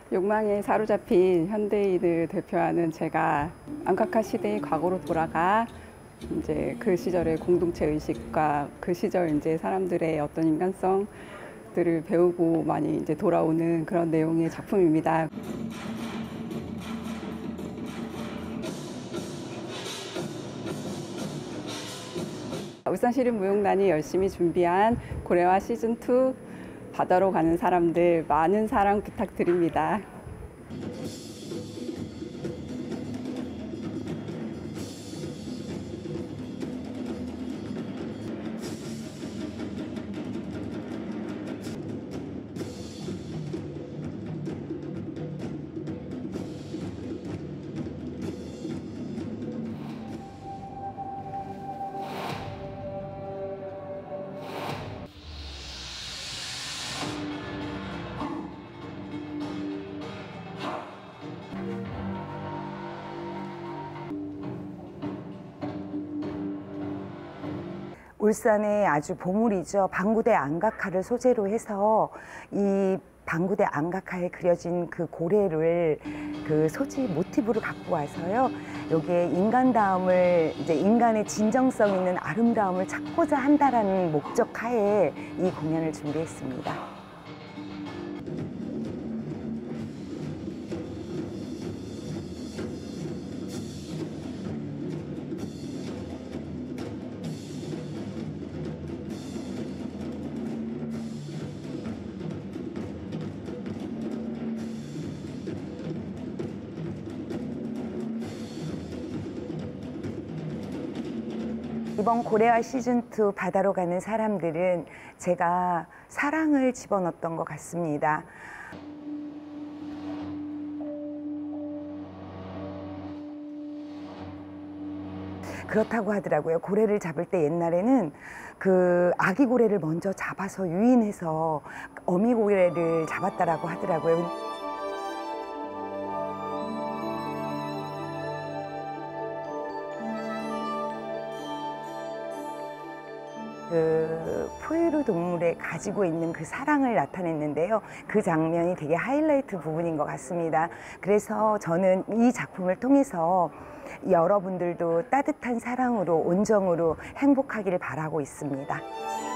욕망에 사로잡힌 현대인을 대표하는 제가 안카카 시대의 과거로 돌아가 이제 그 시절의 공동체 의식과 그 시절 이제 사람들의 어떤 인간성들을 배우고 많이 이제 돌아오는 그런 내용의 작품입니다. 울산시립무용단이 열심히 준비한 고래와 시즌2 바다로 가는 사람들 많은 사랑 부탁드립니다. 울산의 아주 보물이죠. 방구대 안각화를 소재로 해서 이 방구대 안각화에 그려진 그 고래를 그 소재 모티브로 갖고 와서요. 여기에 인간다움을 이제 인간의 진정성 있는 아름다움을 찾고자 한다라는 목적 하에 이 공연을 준비했습니다. 이번 고래와 시즌2 바다로 가는 사람들은 제가 사랑을 집어넣었던 것 같습니다. 그렇다고 하더라고요. 고래를 잡을 때 옛날에는 그 아기 고래를 먼저 잡아서 유인해서 어미 고래를 잡았다라고 하더라고요. 그 포유류 동물에 가지고 있는 그 사랑을 나타냈는데요. 그 장면이 되게 하이라이트 부분인 것 같습니다. 그래서 저는 이 작품을 통해서 여러분들도 따뜻한 사랑으로 온정으로 행복하기를 바라고 있습니다.